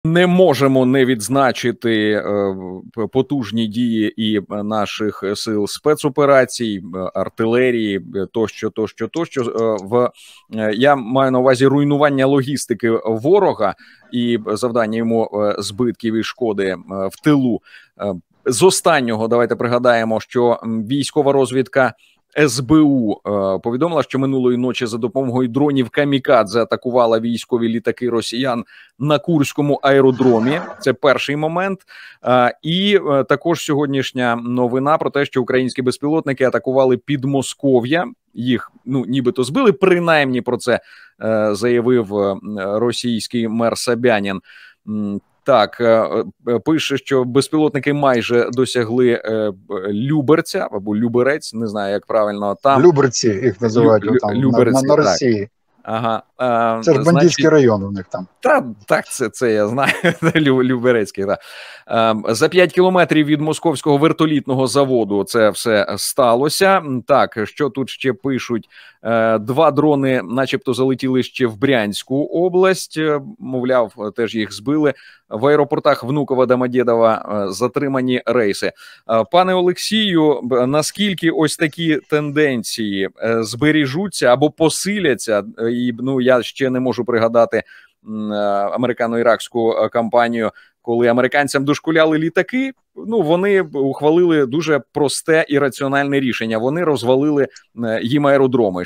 Не можемо не відзначити потужні дії і наших сил спецоперацій, артилерії, тощо. Я маю на увазі руйнування логістики ворога і завдання йому збитків і шкоди в тилу. З останнього давайте пригадаємо, що військова розвідка СБУ повідомила, що минулої ночі за допомогою дронів камікадзе атакувала військові літаки росіян на Курському аеродромі. Це перший момент. І також сьогоднішня новина про те, що українські безпілотники атакували Підмосков'я. Їх, нібито збили, принаймні про це заявив російський мер Собянін. Так, пише, що безпілотники майже досягли Люберця, або Люберець, не знаю, як правильно. Там Люберці їх називають на Росії. Ага. Це ж бандитський район у них там. Так, це я знаю, Люберецький. За 5 кілометрів від московського вертолітного заводу це все сталося. Так, що тут ще пишуть? 2 дрони начебто залетіли ще в Брянську область, мовляв, теж їх збили. В аеропортах Внуково, Домодєдово затримані рейси. Пане Олексію, наскільки ось такі тенденції збережуться або посиляться? І я ще не можу пригадати американо-іракську кампанію, коли американцям дошкуляли літаки. Вони ухвалили дуже просте і раціональне рішення. Вони розвалили їм аеродроми,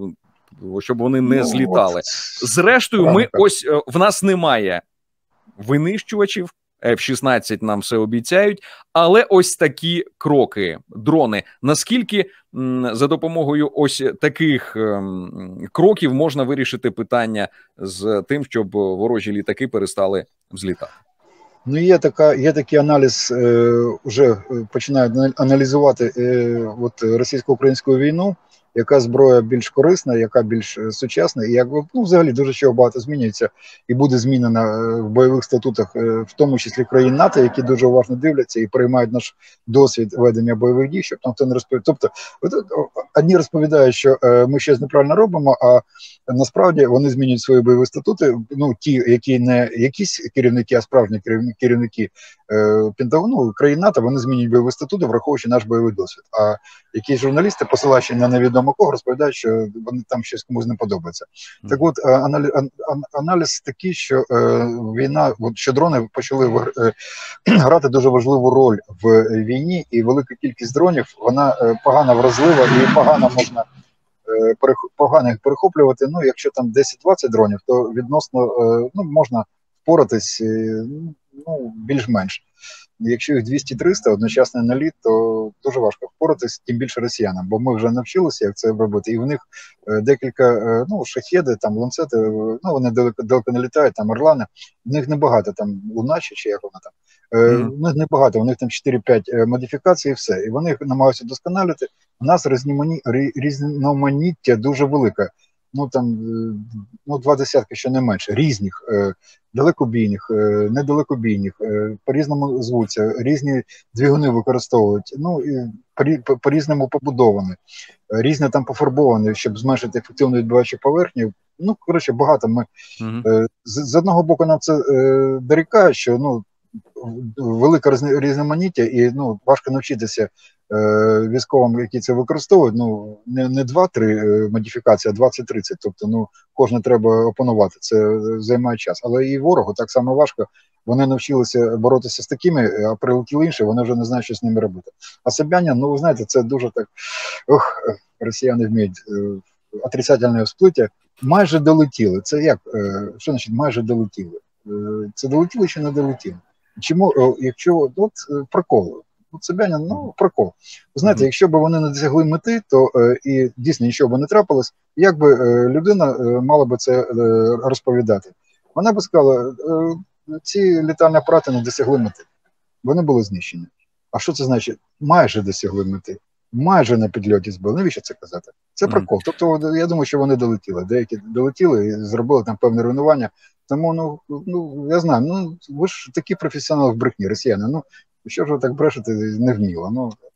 щоб вони не злітали. Зрештою, в нас немає винищувачів, F-16 нам все обіцяють, але ось такі кроки, дрони. Наскільки за допомогою ось таких кроків можна вирішити питання з тим, щоб ворожі літаки перестали взлітати? Є такий аналіз, вже починають аналізувати російсько-українську війну, яка зброя більш корисна, яка більш сучасна, і взагалі дуже чого багато змінюється і буде змінена в бойових статутах, в тому числі країн НАТО, які дуже уважно дивляться і приймають наш досвід ведення бойових дій, щоб там хто не розповідає. Тобто, одні розповідають, що ми щось неправильно робимо, а насправді вони змінюють свої бойові статути, ті, які не якісь керівники, а справжні керівники Пентагону, країн НАТО, вони змінюють бойові статути, враховуючи наш бойовий досвід. А якісь журналісти, посилаючи на невідомо кого, розповідають, що вони там щось комусь не подобається. Так от, аналіз такий, що війна, що дрони почали грати дуже важливу роль в війні, і велика кількість дронів, вона погано вразлива і погано їх перехоплювати. Якщо там 10-20 дронів, то відносно можна впоратись більш-менш. Якщо їх 200-300, одночасний наліт, то дуже важко впоратись, тим більше росіянам, бо ми вже навчилися, як це робити, і в них декілька, шахеди, там, ланцети, вони далеко не літають, там, орлани, в них небагато, там, луначі, чи як вона там, в них небагато, у них там 4-5 модифікацій і все, і вони їх намагаються досконалити. У нас різноманіття дуже велике. 2 десятки, що не менше, різних, далекобійних, недалекобійних, по-різному звуться, різні двигуни використовують, і по-різному побудовані, різне там пофарбовані, щоб зменшити ефективну відбиваючу поверхню. Багато ми. З одного боку нам це дорікає, що, велика різноманіття, і важко навчитися військовим, які це використовують, не 2-3 модифікації, а 20-30, тобто, кожне треба опанувати, це займає час, але і ворогу так само важко, вони навчилися боротися з такими, а прилетіли інші, вони вже не знають, що з ними робити. А Собянин, ви знаєте, це дуже так, росіяни вміють отрицательне всплиття, майже долетіли, це як, що значить майже долетіли? Це долетіли чи не долетіли? Чому, якщо, прокол, Собянин, прокол. Ви знаєте, якщо б вони не досягли мети, то і дійсно нічого б не трапилось, як би людина мала би це розповідати? Вона би сказала, ці літальні апарати не досягли мети, вони були знищені. А що це значить? Майже досягли мети, майже на підльоті збили. Навіщо це казати? Це прокол. Тобто, я думаю, що вони долетіли, деякі долетіли і зробили там певне руйнування. Тому, я знаю, ви ж такі професіонали в брехні, росіяни, що ж ви так брешете невміло,